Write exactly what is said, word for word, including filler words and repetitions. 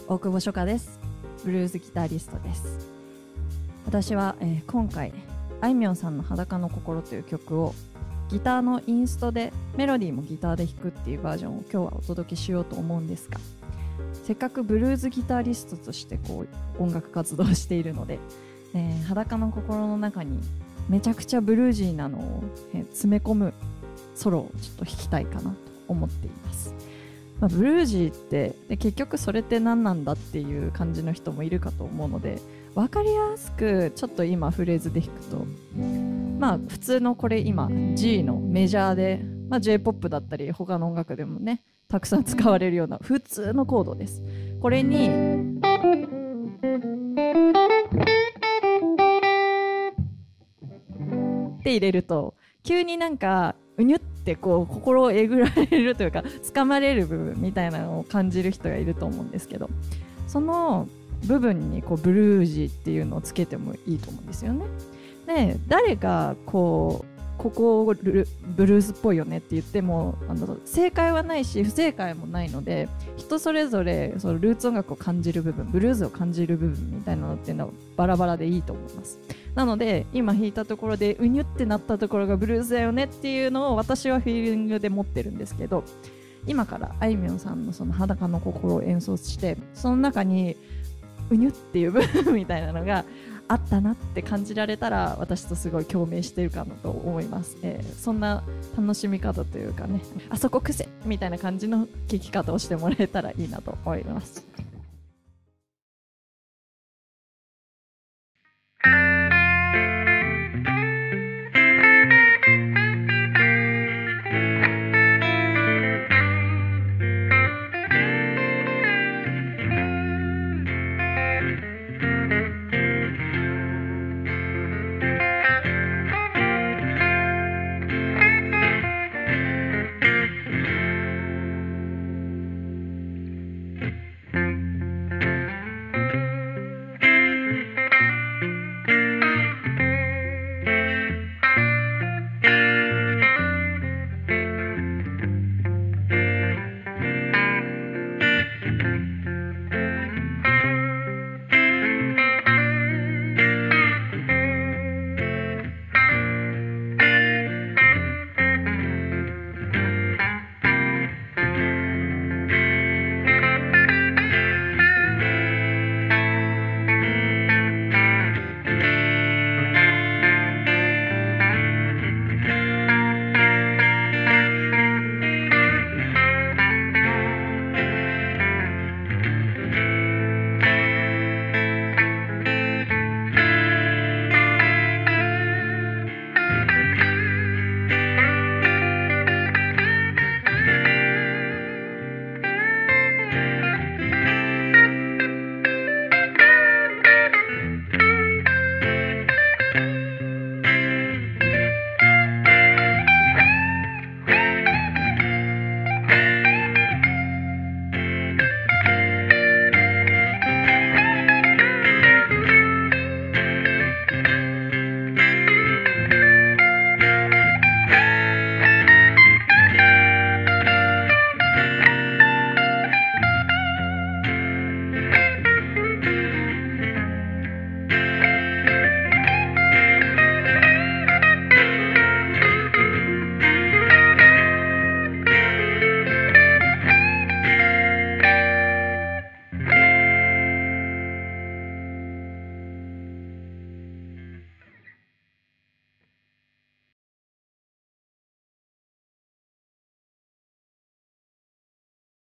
大久保初夏です。ブルーズギタリストです。私は、えー、今回あいみょんさんの裸の心という曲をギターのインストでメロディーもギターで弾くっていうバージョンを今日はお届けしようと思うんですが、せっかくブルーズギタリストとしてこう音楽活動をしているので、えー、裸の心の中にめちゃくちゃブルージーなのを、えー、詰め込むソロをちょっと弾きたいかなと思っています。まあ、ブルージーってで結局それって何なんだっていう感じの人もいるかと思うので、分かりやすくちょっと今フレーズで弾くと、まあ普通のこれ今 G のメジャーで、まあ、J-ポップ だったり他の音楽でもねたくさん使われるような普通のコードです。これにって入れると急になんかうにゅってこう心をえぐられるというか掴まれる部分みたいなのを感じる人がいると思うんですけど、その部分にこうブルージーっていうのをつけてもいいと思うんですよね。で、誰がこうここをブルースっぽいよねって言ってもあの正解はないし不正解もないので、人それぞれそのルーツ音楽を感じる部分、ブルーズを感じる部分みたいなのっていうのはバラバラでいいと思います。なので今弾いたところでうにゅってなったところがブルースだよねっていうのを私はフィーリングで持ってるんですけど、今からあいみょんさんのその裸の心を演奏してその中にうにゅっていう部分みたいなのがあったなって感じられたら私とすごい共鳴してるかなと思います。えー、そんな楽しみ方というかね、あそこ癖みたいな感じの聴き方をしてもらえたらいいなと思います。